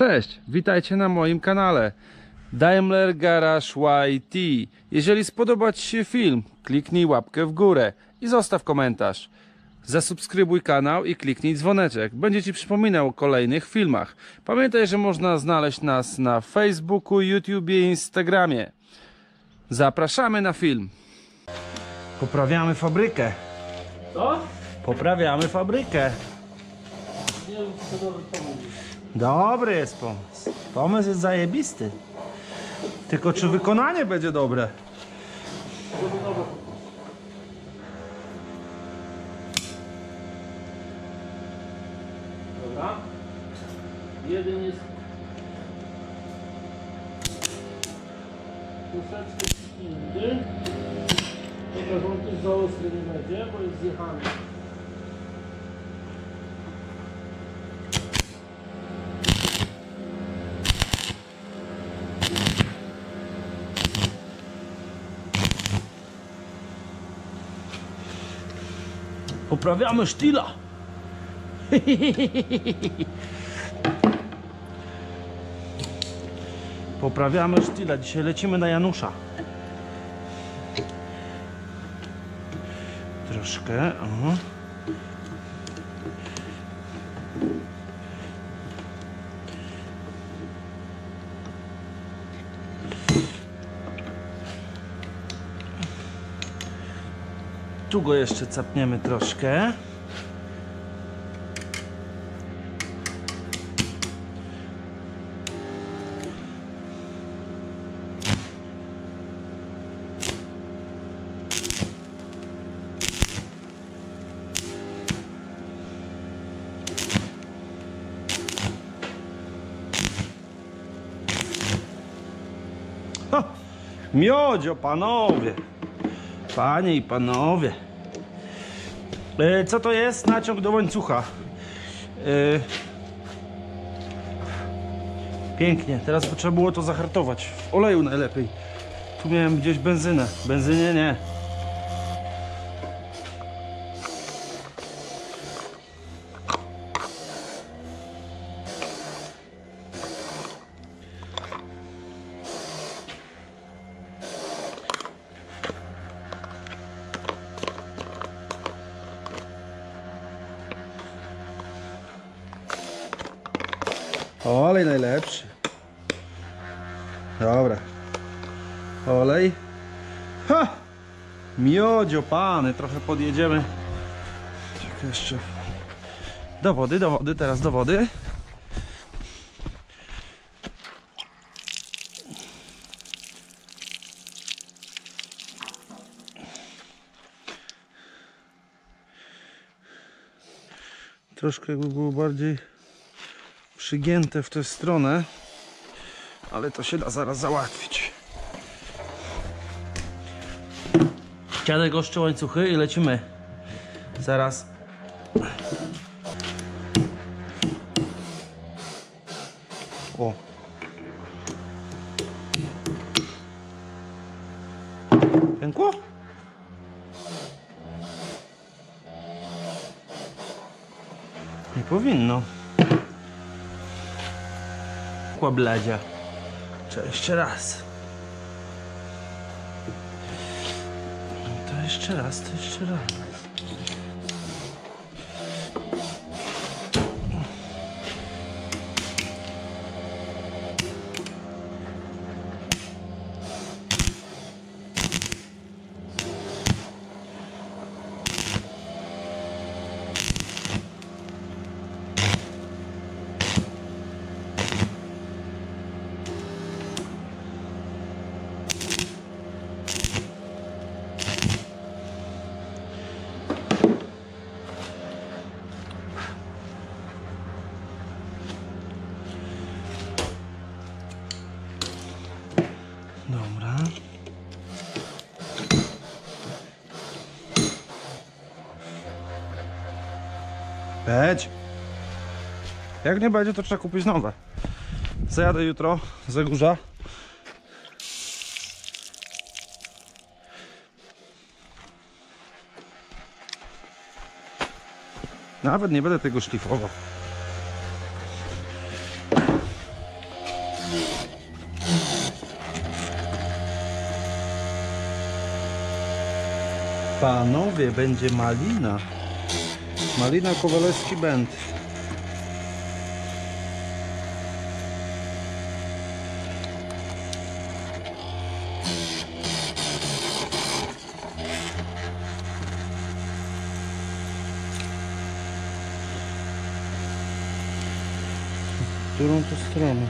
Cześć, witajcie na moim kanale Daimler Garage YT. Jeżeli spodobał Ci się film, kliknij łapkę w górę i zostaw komentarz. Zasubskrybuj kanał i kliknij dzwoneczek. Będzie Ci przypominał o kolejnych filmach. Pamiętaj, że można znaleźć nas na Facebooku, YouTubie i Instagramie. Zapraszamy na film. Poprawiamy fabrykę. Co? Poprawiamy fabrykę. Nie wiem, czy to dobry pomysł. Dobry jest pomysł. Pomysł jest zajebisty. Tylko czy wykonanie będzie dobre? Dobra. Jeden jest troszeczkę ściśnięty. Tylko on też za ostry nie będzie, bo jest zjechany. Poprawiamy sztyla. Poprawiamy sztyla. Dzisiaj lecimy na Janusza. Troszkę. Aha. Tu go jeszcze capniemy troszkę. Ha! Miodzio, panowie! Panie i panowie, co to jest? Naciąg do łańcucha. Pięknie, teraz by trzeba było to zahartować. W oleju najlepiej. Tu miałem gdzieś benzynę. Benzynie nie. Olej najlepszy. Dobra. Olej. Ha! Miodzio, pany. Trochę podjedziemy. Czekaj jeszcze. Do wody, teraz do wody. Troszkę jakby było bardziej przygięte w tę stronę, ale to się da zaraz załatwić. Dziadek oszczy łańcuchy i lecimy. Zaraz. O. Pękło? Nie powinno. Bladzia. Trzeba jeszcze raz. To jeszcze raz, to jeszcze raz. Dobra. Być. Jak nie będzie, to trzeba kupić nowe. Zajadę jutro z Górza. Nawet nie będę tego szlifował. Panowie, będzie malina. Malina Kowalewski Band. Którą to stronę?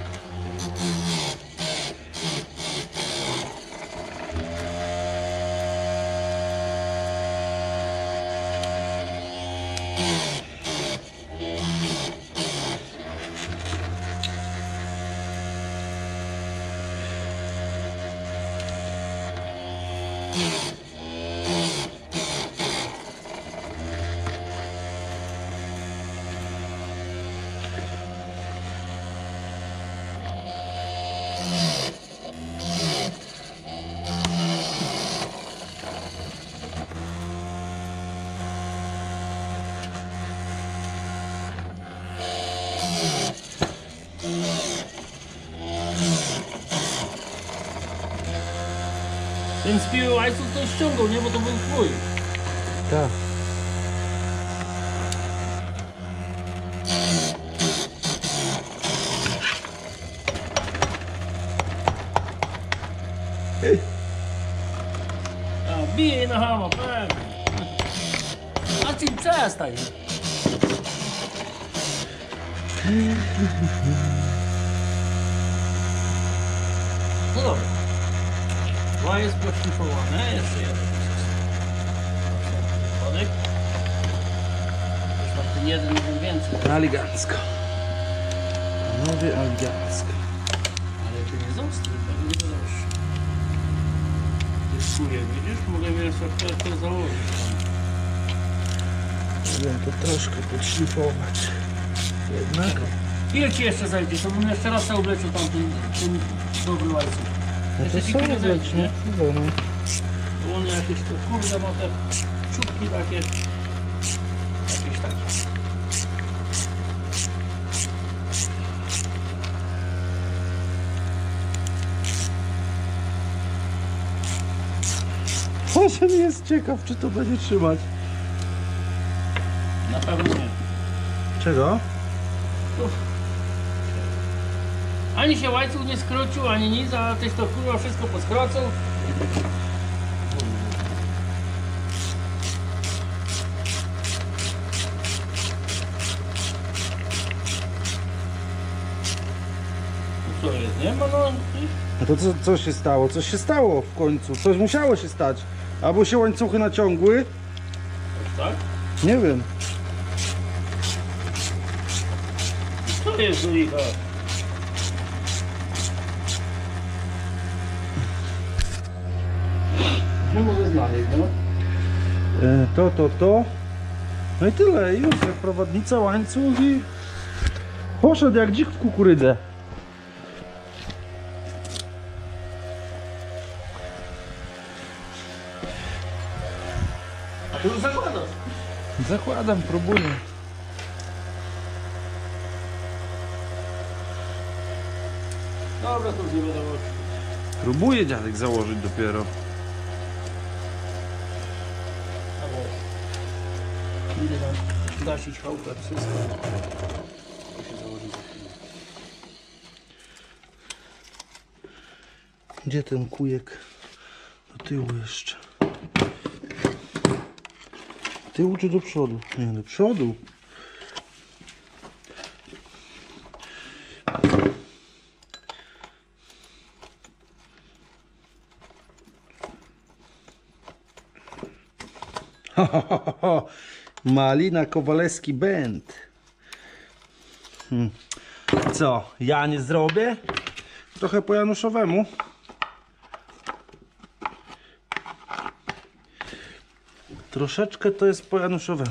Ten z piły łańcuch to ściągał, nie? Bo to był twój. Tak. A, bije na hama, pewnie. A ty przestań. No dobra. Dwa jest poszlifowane, jeszcze jeden. Podek. Już tam ten jeden więcej. Elegancko. Panowie, elegancko. Ale ty nie został, to nie dodasz. Ty skórę, widzisz? Mogę jeszcze to założyć. Wiem to troszkę podszlifować. Jednak. Ile ci jeszcze zajdzie? To bym jeszcze raz ubleczył tam ten dobry łańcuch. No to Jeszcze są ci nie zajdzie, oblecznie. nie? No. Bo one jakieś to kurde ma te czubki takie. Jakieś takie. Proszę, nie jest ciekaw, czy to będzie trzymać. Na pewno nie. Czego? Ani się łańcuch nie skrócił, ani nic, a tyś to kurwa wszystko poskrocał. No co jest, nie ma no. No to co się stało? Coś się stało w końcu. Coś musiało się stać. Albo się łańcuchy naciągły. Tak? Nie wiem. Co jest u nich? Nie mogę znaleźć, no. To. No i tyle. Już jak prowadnica, łańcuch i poszedł jak dzik w kukurydzę. A ty już zakładasz. Zakładam, próbuję. Dobra, to już nie będę łączył. Próbuję dziadek założyć dopiero. Idę tam gasić chałupę, wszystko. To się założy za chwilę. Gdzie ten kujek? Do tyłu jeszcze. Tyłu czy do przodu? Nie, do przodu. Malina Kowalewski Band. Co, ja nie zrobię? Trochę po Januszowemu. Troszeczkę to jest po Januszowemu.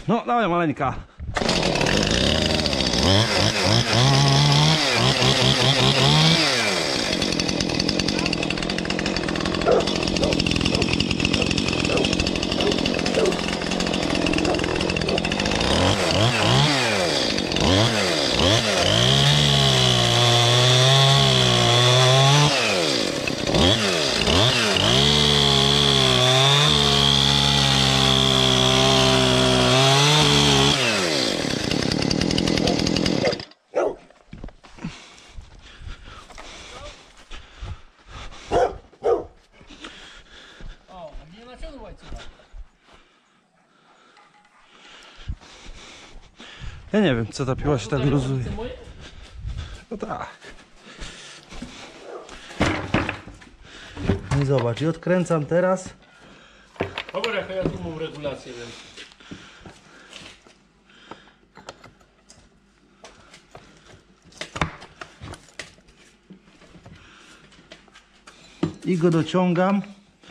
No, dawaj maleńka. O, a nie naciągnął łańcucha. Ja nie wiem, co ta piła się tak luzuje. To moje? No tak. I zobacz, i odkręcam teraz. Dobra, jaka ja tu mam regulację, więc. I go dociągam.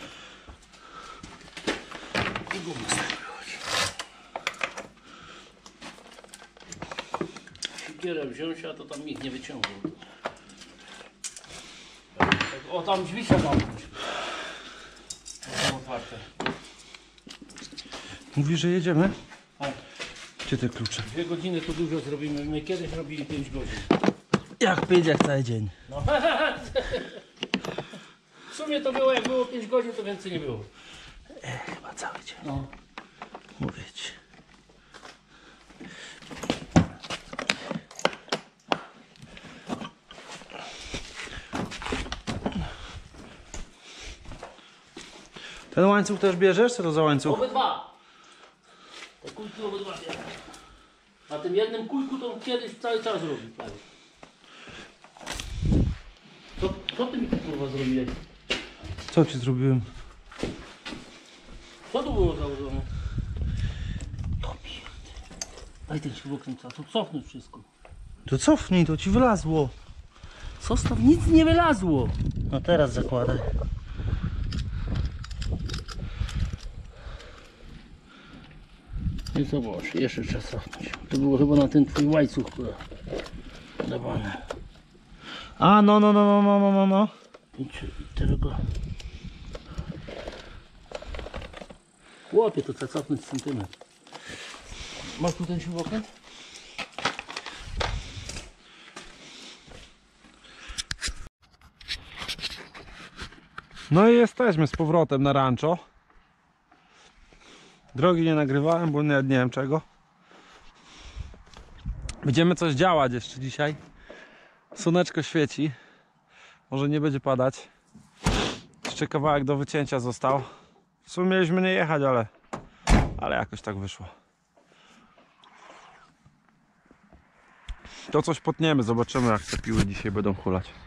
Siekierę wziąć, a to tam nikt nie wyciągnął. O, tam drzwi trzeba zamknąć. Są otwarte. Mówi, że jedziemy? Tak. Gdzie te klucze? 2 godziny to dużo zrobimy. My kiedyś robili 5 godzin. Jak 5, jak cały dzień. No. W sumie to było, jak było 5 godzin, to więcej nie było. Chyba cały dzień. No. Mówię ci. Ten łańcuch też bierzesz? Co to za łańcuch? Obydwa. Te kujki obydwa bierę. Na tym jednym kujku to kiedyś cały czas robi prawie. Co ty mi tu kurwa zrobiłeś? Co ci zrobiłem? Co tu było założone? Daj ten śrubokręt, to cofnąć wszystko. To cofnij, to ci wylazło. Zostaw, nic nie wylazło. No teraz zakładaj. I zobacz, jeszcze trzeba cofnąć. To było chyba na ten twój łańcuch dawane. A, no. I tego. Chłopie, to trzeba cofnąć centymetr. Masz tu ten śrubokręt? No i jesteśmy z powrotem na rancho. Drogi nie nagrywałem, bo nie wiem czego. Będziemy coś działać jeszcze dzisiaj. Słoneczko świeci. Może nie będzie padać. Jeszcze kawałek do wycięcia został. W sumie mieliśmy nie jechać, ale jakoś tak wyszło. To coś potniemy, zobaczymy jak te piły dzisiaj będą hulać.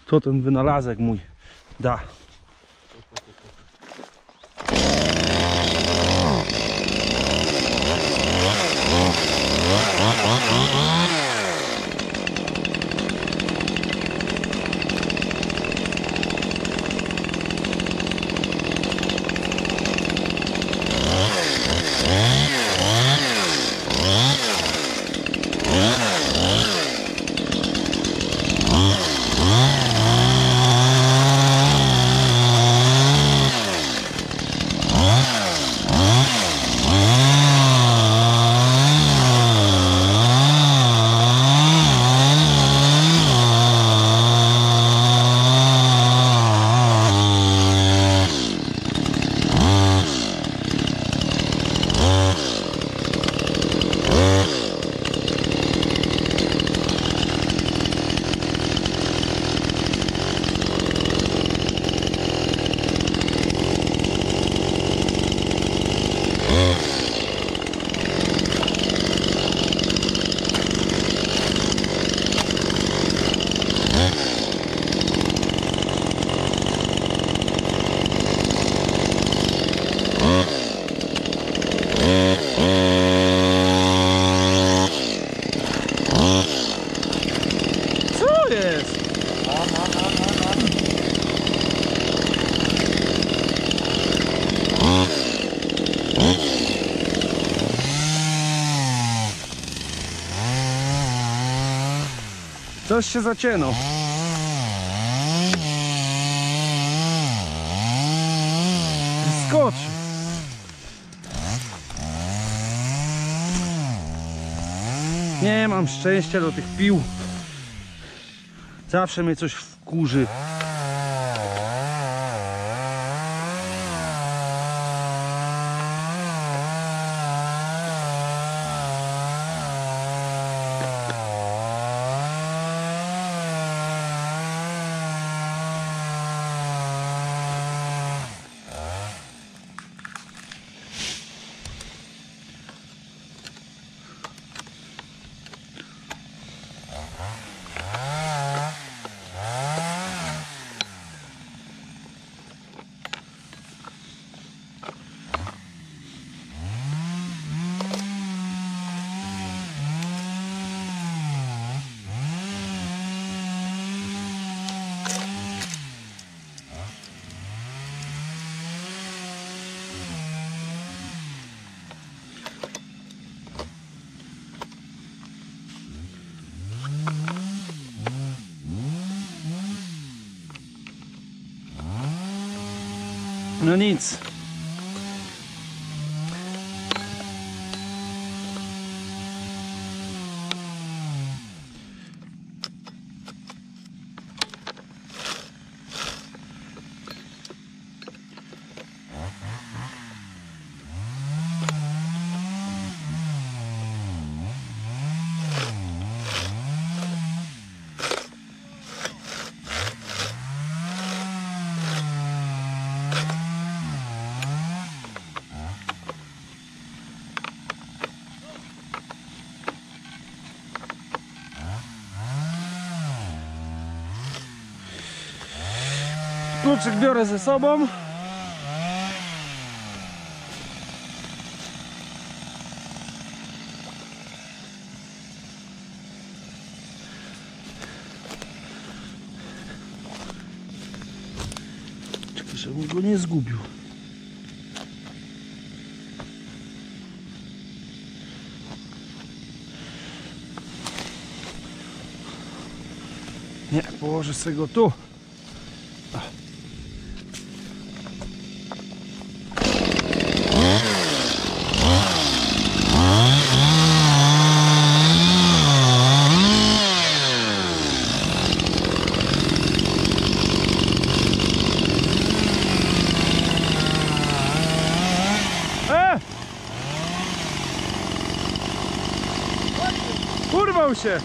To ten wynalazek mój da. Co jest? Coś się zacięło. Skocz. Nie mam szczęścia do tych pił. Zawsze mnie coś wkurzy. No nic. Kluczyk biorę ze sobą. Czekaj, żebym go nie zgubił. Nie, położę sobie go tu. Urwał się!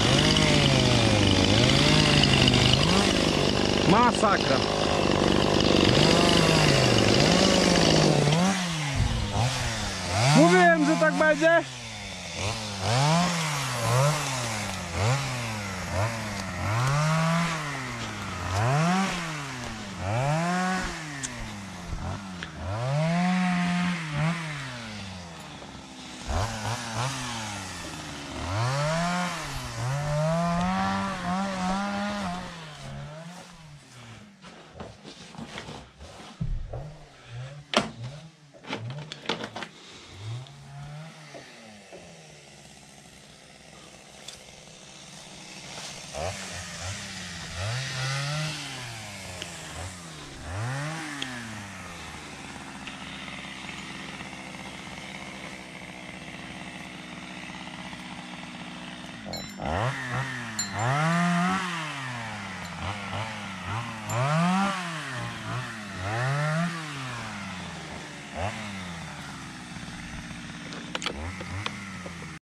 Masakra! będzie?